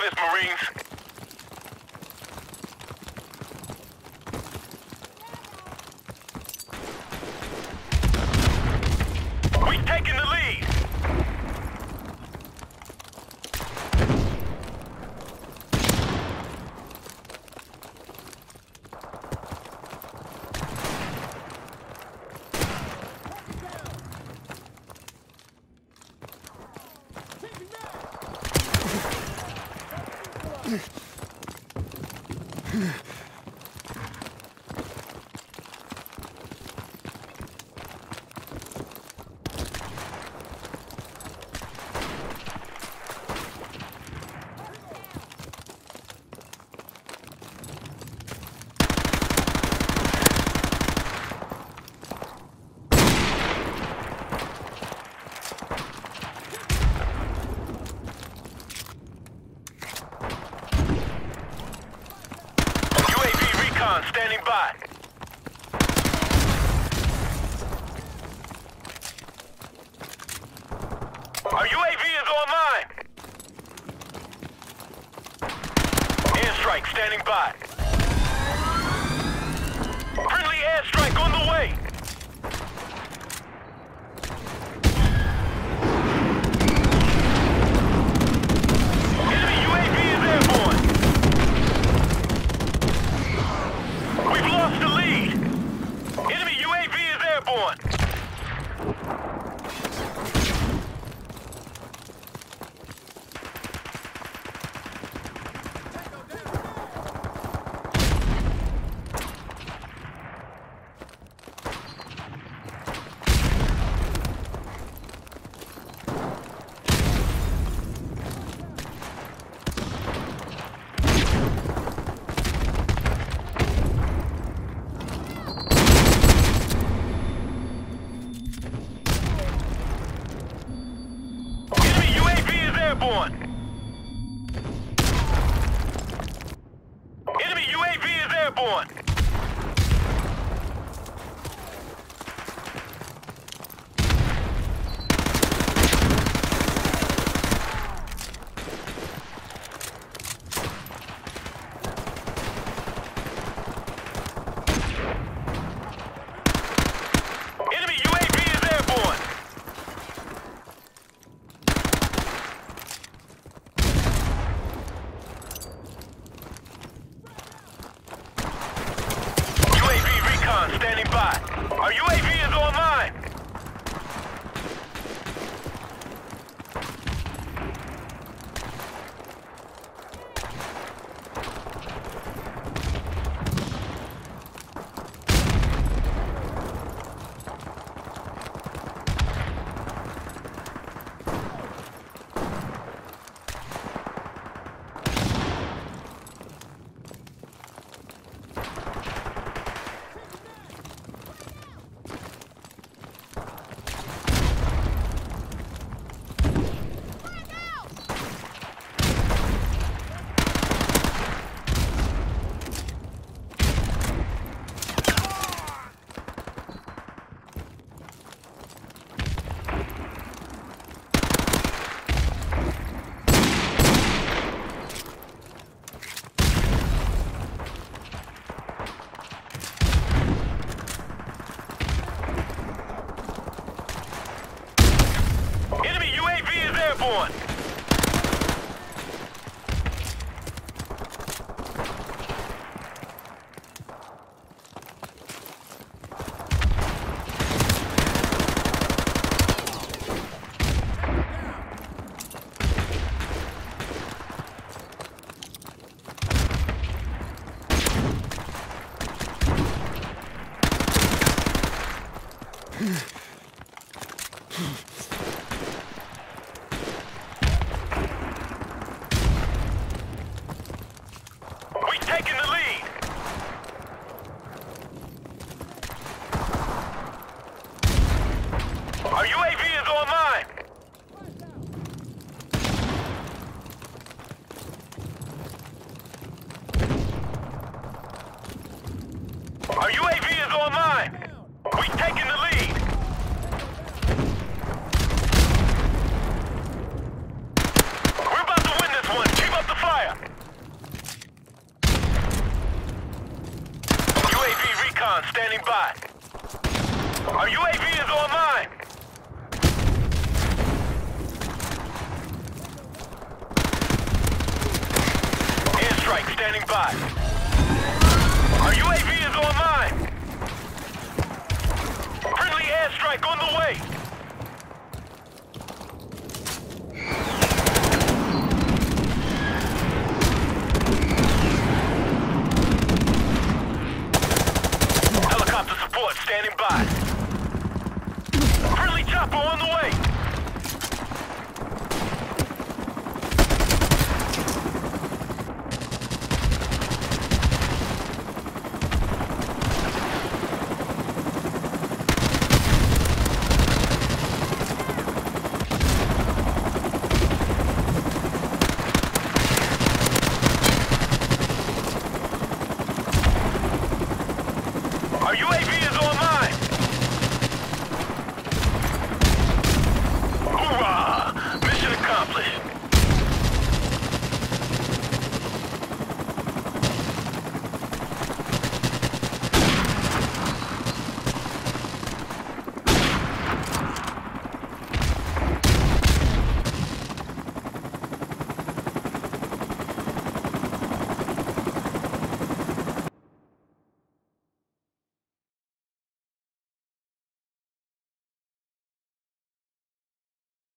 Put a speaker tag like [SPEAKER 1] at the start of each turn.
[SPEAKER 1] this, Marines. We've taken the lead. Standing by. Our UAV is online. Airstrike standing by. Friendly airstrike on the way. Enemy UAV is airborne. We've lost the lead. Enemy UAV is airborne. Airborne. Enemy UAV is airborne. Enemy UAV is airborne. Standing by. Our UAV is online. Airborne. We've taken the lead. Our UAV is online. Our UAV is online. We've taken the lead. spot. Our UAV is online. Friendly airstrike on the way.